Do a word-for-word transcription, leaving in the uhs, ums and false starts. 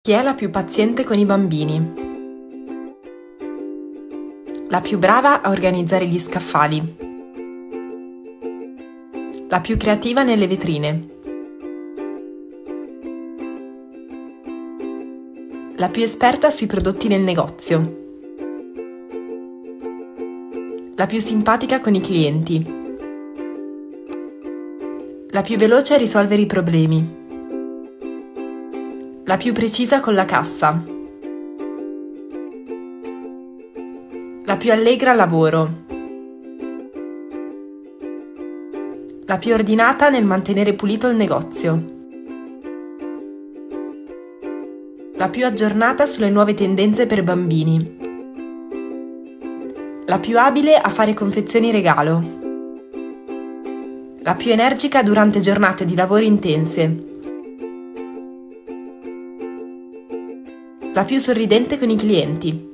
Chi è la più paziente con i bambini? La più brava a organizzare gli scaffali. La più creativa nelle vetrine. La più esperta sui prodotti nel negozio. La più simpatica con i clienti. La più veloce a risolvere i problemi. La più precisa con la cassa. La più allegra al lavoro. La più ordinata nel mantenere pulito il negozio. La più aggiornata sulle nuove tendenze per bambini. La più abile a fare confezioni regalo. La più energica durante giornate di lavoro intense. La più sorridente con i clienti.